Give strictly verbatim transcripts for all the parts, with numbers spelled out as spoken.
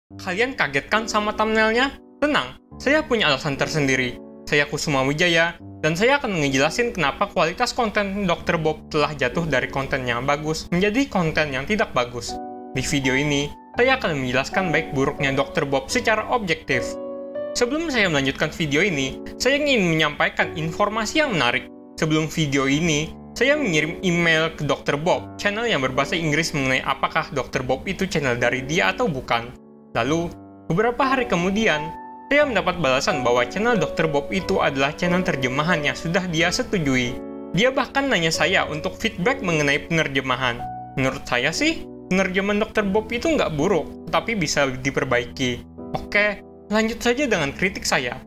Kalian kaget kan sama thumbnailnya? Tenang, saya punya alasan tersendiri. Saya Kusuma Wijaya, dan saya akan ngejelasin kenapa kualitas konten dokter Bob telah jatuh dari konten yang bagus menjadi konten yang tidak bagus. Di video ini, saya akan menjelaskan baik buruknya dokter Bob secara objektif. Sebelum saya melanjutkan video ini, saya ingin menyampaikan informasi yang menarik. Sebelum video ini, saya mengirim email ke dokter Bob, channel yang berbahasa Inggris mengenai apakah dokter Bob itu channel dari dia atau bukan. Lalu, beberapa hari kemudian, saya mendapat balasan bahwa channel dokter Bob itu adalah channel terjemahan yang sudah dia setujui. Dia bahkan nanya saya untuk feedback mengenai penerjemahan. Menurut saya sih, penerjemahan dokter Bob itu nggak buruk, tapi bisa diperbaiki. Oke, lanjut saja dengan kritik saya.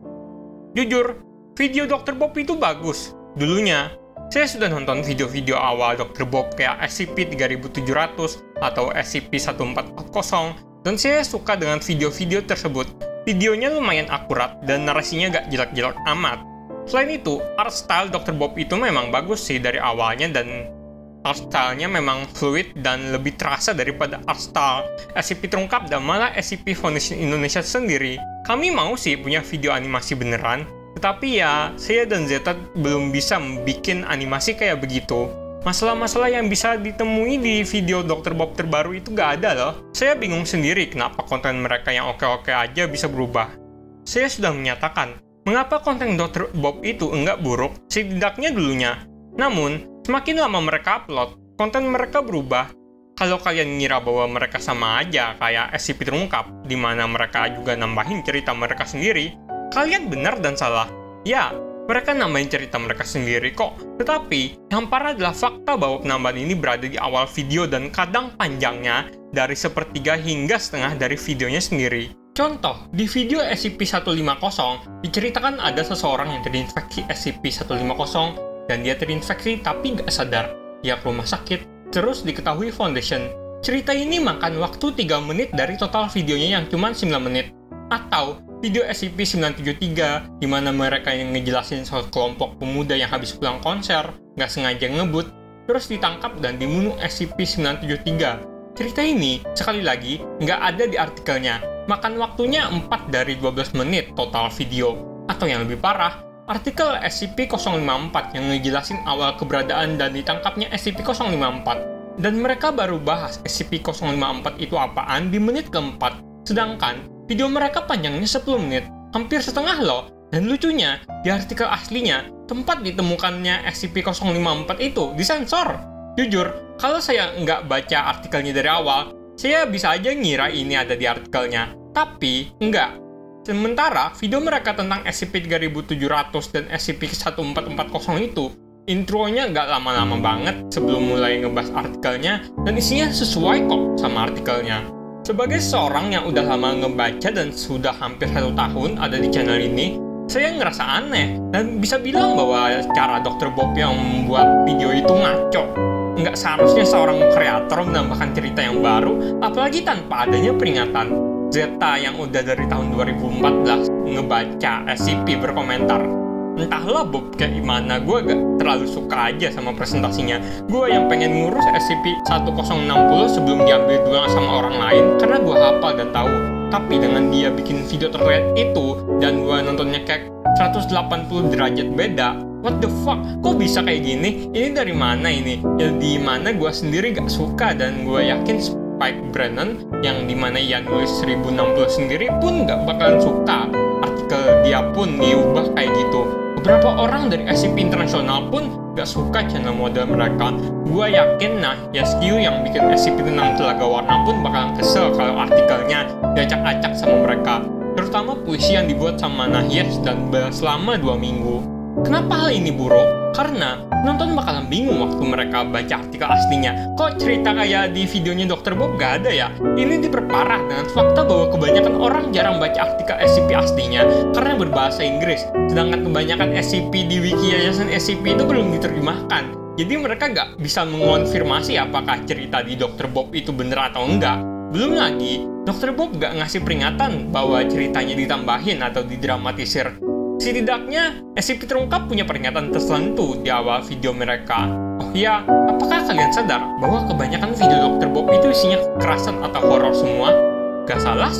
Jujur, video dokter Bob itu bagus. Dulunya, saya sudah nonton video-video awal dokter Bob kayak S C P tiga ribu tujuh ratus atau S C P seribu empat ratus empat puluh, dan saya suka dengan video-video tersebut. Videonya lumayan akurat dan narasinya gak jelek-jelek amat. Selain itu, art style dokter Bob itu memang bagus sih dari awalnya, dan art style-nya memang fluid dan lebih terasa daripada art style S C P terungkap dan malah S C P Foundation Indonesia sendiri. Kami mau sih punya video animasi beneran, tetapi ya saya dan Zeta belum bisa bikin animasi kayak begitu. Masalah-masalah yang bisa ditemui di video dokter Bob terbaru itu gak ada loh. Saya bingung sendiri kenapa konten mereka yang oke-oke aja bisa berubah. Saya sudah menyatakan, mengapa konten dokter Bob itu enggak buruk, setidaknya dulunya. Namun, semakin lama mereka upload, konten mereka berubah. Kalau kalian ngira bahwa mereka sama aja kayak S C P terungkap, di mana mereka juga nambahin cerita mereka sendiri, kalian benar dan salah. Ya, mereka nambahin cerita mereka sendiri kok. Tetapi, yang parah adalah fakta bahwa penambahan ini berada di awal video dan kadang panjangnya dari sepertiga hingga setengah dari videonya sendiri. Contoh, di video S C P seratus lima puluh, diceritakan ada seseorang yang terinfeksi S C P seratus lima puluh dan dia terinfeksi tapi nggak sadar. Dia ke rumah sakit, terus diketahui Foundation. Cerita ini makan waktu tiga menit dari total videonya yang cuma sembilan menit. Atau video S C P sembilan tujuh tiga, di mana mereka yang ngejelasin soal kelompok pemuda yang habis pulang konser, nggak sengaja ngebut, terus ditangkap dan dibunuh S C P sembilan tujuh tiga. Cerita ini, sekali lagi, nggak ada di artikelnya. Makan waktunya empat dari dua belas menit total video. Atau yang lebih parah, artikel S C P nol lima empat yang ngejelasin awal keberadaan dan ditangkapnya S C P nol lima empat. Dan mereka baru bahas S C P nol lima empat itu apaan di menit keempat. Sedangkan, video mereka panjangnya sepuluh menit, hampir setengah loh. Dan lucunya, di artikel aslinya, tempat ditemukannya S C P nol lima empat itu disensor. Jujur, kalau saya nggak baca artikelnya dari awal, saya bisa aja ngira ini ada di artikelnya. Tapi, enggak. Sementara, video mereka tentang S C P tiga ribu tujuh ratus dan S C P seribu empat ratus empat puluh itu, intronya nggak lama-lama banget sebelum mulai ngebahas artikelnya, dan isinya sesuai kok sama artikelnya. Sebagai seorang yang udah lama ngebaca dan sudah hampir satu tahun ada di channel ini, saya ngerasa aneh dan bisa bilang bahwa cara dokter Bob yang membuat video itu ngaco. Nggak seharusnya seorang kreator menambahkan cerita yang baru, apalagi tanpa adanya peringatan. Zeta yang udah dari tahun dua ribu empat belas ngebaca S C P berkomentar, entahlah Bob kayak gimana, gue gak terlalu suka aja sama presentasinya. Gue yang pengen ngurus S C P seribu enam puluh sebelum diambil duluan sama orang lain, karena gue hafal dan tahu. Tapi dengan dia bikin video terkait itu, dan gue nontonnya kayak seratus delapan puluh derajat beda, what the fuck, kok bisa kayak gini? Ini dari mana ini? Ya di mana gue sendiri gak suka, dan gue yakin Spike Brennan, yang dimana ia nulis seribu enam puluh sendiri pun gak bakalan suka. Artikel dia pun diubah kayak gitu. Beberapa orang dari S C P internasional pun gak suka channel model mereka. Gua yakin nah, Yasku yang bikin S C P tentang Telaga Warna pun bakalan kesel kalau artikelnya diacak-acak sama mereka. Terutama puisi yang dibuat sama Nahyes dan Bel selama dua minggu. Kenapa hal ini buruk? Karena penonton bakalan bingung waktu mereka baca artikel aslinya. Kok cerita kayak di videonya dokter Bob gak ada ya? Ini diperparah dengan fakta bahwa kebanyakan orang jarang baca artikel S C P aslinya karena berbahasa Inggris. Sedangkan kebanyakan S C P di wiki yayasan S C P itu belum diterjemahkan. Jadi mereka gak bisa mengonfirmasi apakah cerita di dokter Bob itu bener atau enggak. Belum lagi, dokter Bob gak ngasih peringatan bahwa ceritanya ditambahin atau didramatisir. Setidaknya, S C P terungkap punya peringatan tertentu di awal video mereka. Oh iya, apakah kalian sadar bahwa kebanyakan video dokter Bob itu isinya kekerasan atau horor semua? Gak salah sih,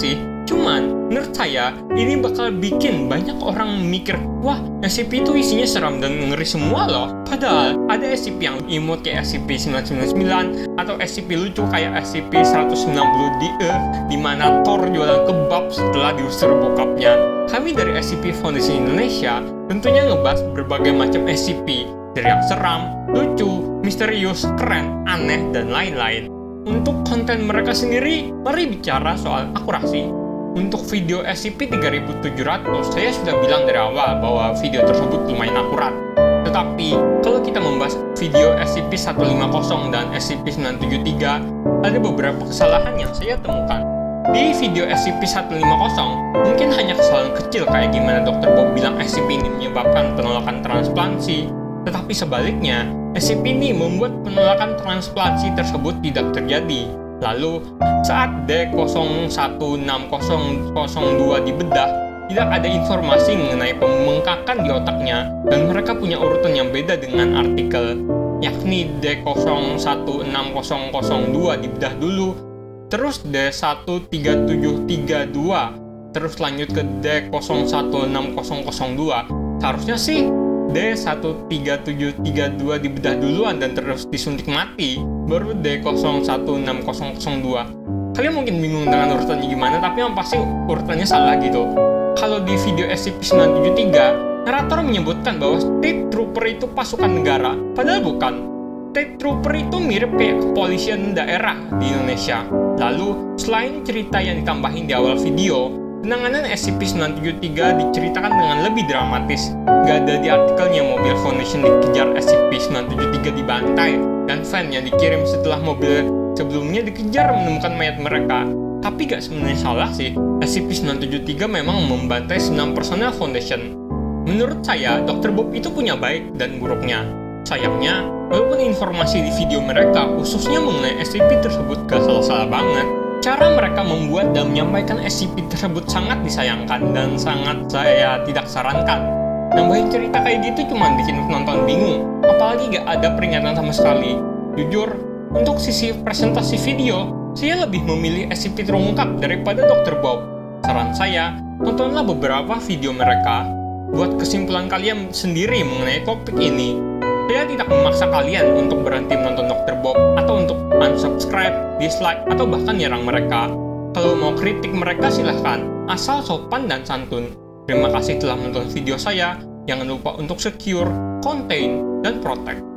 Cuman, menurut saya, ini bakal bikin banyak orang mikir, wah, S C P itu isinya seram dan ngeri semua loh. Padahal, ada S C P yang imut kayak S C P sembilan sembilan sembilan, atau S C P lucu kayak S C P seratus sembilan puluh D E, di mana Thor jualan kebab setelah diusir bokapnya. Kami dari S C P Foundation Indonesia tentunya ngebahas berbagai macam S C P, dari yang seram, lucu, misterius, keren, aneh, dan lain-lain. Untuk konten mereka sendiri, mari bicara soal akurasi. Untuk video S C P tiga ribu tujuh ratus, saya sudah bilang dari awal bahwa video tersebut lumayan akurat. Tetapi, kalau kita membahas video S C P seratus lima puluh dan S C P sembilan tujuh tiga, ada beberapa kesalahan yang saya temukan. Di video S C P seratus lima puluh, mungkin hanya kesalahan kecil kayak gimana dokter Bob bilang S C P ini menyebabkan penolakan transplantasi. Tetapi sebaliknya, S C P ini membuat penolakan transplantasi tersebut tidak terjadi. Lalu, saat D nol satu enam nol nol dua dibedah, tidak ada informasi mengenai pembengkakan di otaknya, dan mereka punya urutan yang beda dengan artikel, yakni D nol satu enam nol nol dua dibedah dulu, terus D satu tiga tujuh tiga dua, terus lanjut ke D nol satu enam nol nol dua. Seharusnya sih D satu tiga tujuh tiga dua dibedah duluan dan terus disuntik mati, baru D nol satu enam nol nol dua. Kalian mungkin bingung dengan urutannya gimana, tapi yang pasti urutannya salah gitu. Kalau di video S C P sembilan tujuh tiga, narator menyebutkan bahwa State Trooper itu pasukan negara, padahal bukan. State Trooper itu mirip kayak kepolisian daerah di Indonesia. Lalu, selain cerita yang ditambahin di awal video, penanganan S C P sembilan tujuh tiga diceritakan dengan lebih dramatis. Gak ada di artikelnya mobil Foundation dikejar S C P sembilan tujuh tiga dibantai, dan van yang dikirim setelah mobil sebelumnya dikejar menemukan mayat mereka. Tapi gak sebenarnya salah sih, S C P sembilan tujuh tiga memang membantai sembilan personel Foundation. Menurut saya, dokter Bob itu punya baik dan buruknya. Sayangnya, walaupun informasi di video mereka, khususnya mengenai S C P tersebut gak salah-salah banget, cara mereka membuat dan menyampaikan S C P tersebut sangat disayangkan dan sangat saya tidak sarankan. Nambahin cerita kayak gitu cuma bikin penonton bingung, apalagi gak ada peringatan sama sekali. Jujur, untuk sisi presentasi video, saya lebih memilih S C P terungkap daripada dokter Bob. Saran saya, tontonlah beberapa video mereka. Buat kesimpulan kalian sendiri mengenai topik ini. Saya tidak memaksa kalian untuk berhenti menonton dokter Bob, atau untuk unsubscribe, dislike, atau bahkan nyerang mereka. Kalau mau kritik mereka silahkan, asal sopan dan santun. Terima kasih telah menonton video saya. Jangan lupa untuk secure, contain, dan protect.